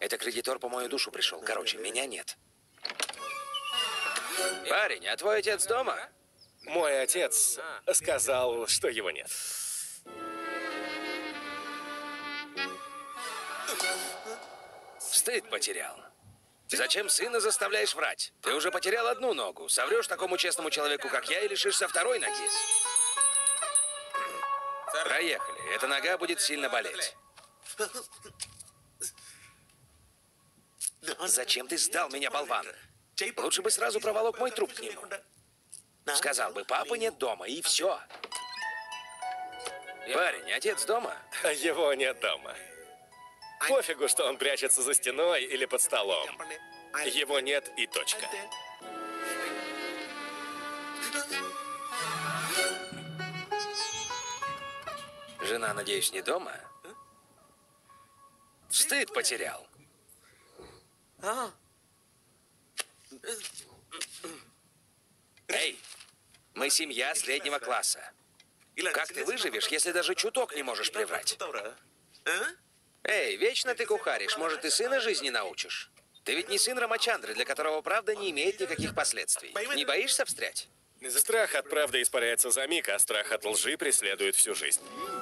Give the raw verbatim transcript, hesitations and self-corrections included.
Это кредитор по мою душу пришел. Короче, меня нет. Парень, а твой отец дома? Мой отец сказал, что его нет. Стыд потерял. Зачем сына заставляешь врать? Ты уже потерял одну ногу. Соврешь такому честному человеку, как я, и лишишься второй ноги. Проехали. Эта нога будет сильно болеть. Зачем ты сдал меня, болван? Лучше бы сразу проволок мой труп к нему. Сказал бы, папы нет дома, и все. Парень, отец дома? Его нет дома. Пофигу, что он прячется за стеной или под столом. Его нет и точка. Жена, надеюсь, не дома? Стыд потерял. Эй, мы семья среднего класса. Как ты выживешь, если даже чуток не можешь приврать? Эй, вечно ты кухаришь, может, и сына жизни научишь? Ты ведь не сын Рамачандры, для которого правда не имеет никаких последствий. Не боишься встрять? Страх от правды испаряется за миг, а страх от лжи преследует всю жизнь.